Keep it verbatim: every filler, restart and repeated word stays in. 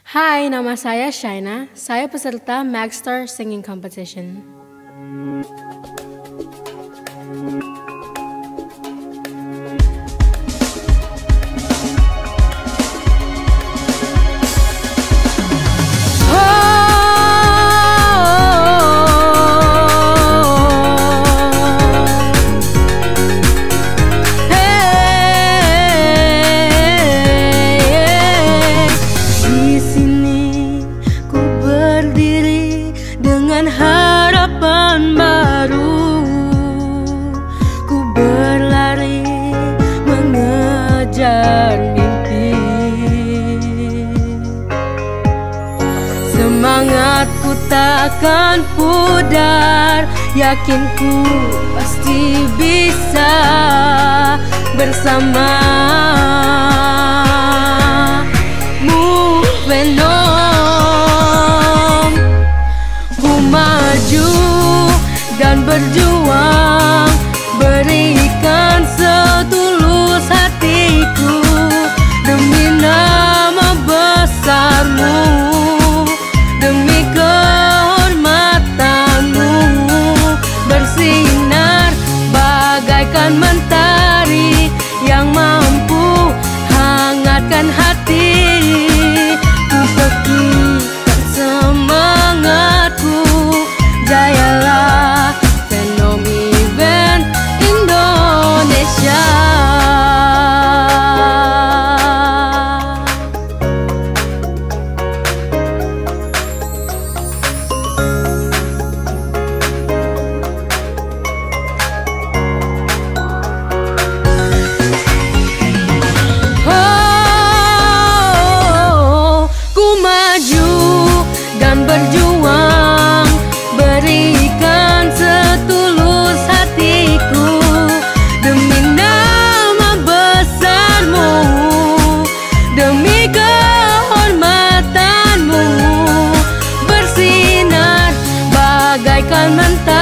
Hai, nama saya Shaina. Saya peserta Maxstar Singing Competition. Dengan harapan baru, ku berlari mengejar mimpi. Semangatku takkan pudar, yakin ku pasti bisa bersama. Moving on. Maju dan berjuang, berikan setulus hatiku demi nama besarmu, demi kehormatanmu. Bersinar bagaikan mentari yang mampu hangatkan hati. Ku teguhkan semangatku, jayalah Venom Event Indonesia. Oh, ku maju dan berjuang, berikan setulus hatiku demi nama besarmu, demi kehormatanmu. Bersinar bagaikan mentari